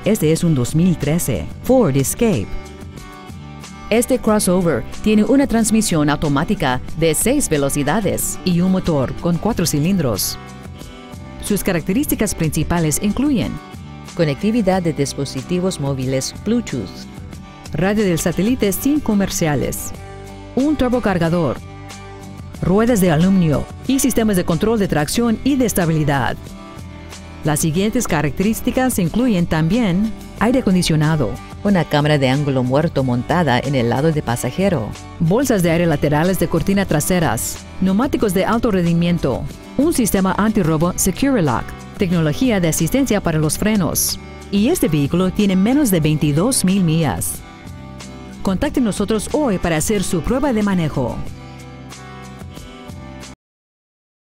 Este es un 2013 Ford Escape. Este crossover tiene una transmisión automática de 6 velocidades y un motor con 4 cilindros. Sus características principales incluyen conectividad de dispositivos móviles Bluetooth, radio del satélite sin comerciales, un turbocargador, ruedas de aluminio y sistemas de control de tracción y de estabilidad. Las siguientes características incluyen también aire acondicionado, una cámara de ángulo muerto montada en el lado de pasajero, bolsas de aire laterales de cortina traseras, neumáticos de alto rendimiento, un sistema antirrobo Securilock, tecnología de asistencia para los frenos. Y este vehículo tiene menos de 22,000 millas. Contacte nosotros hoy para hacer su prueba de manejo.